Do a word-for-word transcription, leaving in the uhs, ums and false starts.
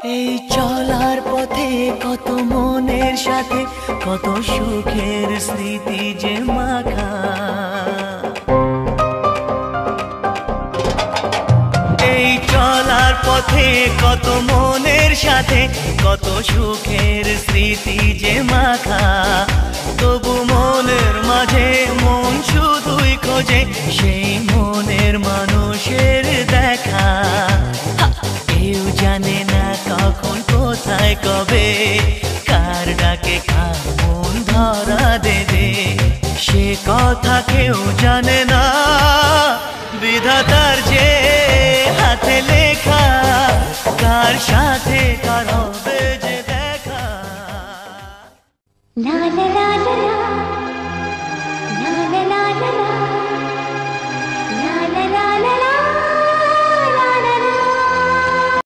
এই চলার পথে কত মনের সাথে কত সুখের স্মৃতি যে মাখা, এই চলার পথে কত মনের সাথে কত সুখের স্মৃতি যে মাখা। তবু মনের মাঝে মন শুধুই খোঁজে সেই মনের মানুষের দেখা। কেউ জানে না কখন কোথায় কবে কার ডাকে কার মন ধরা দেবে, সে কথা কেউ জানে না। বিধাতার যে হাতে লেখা কার সাথে কার হবে যে দেখা। লা লা লা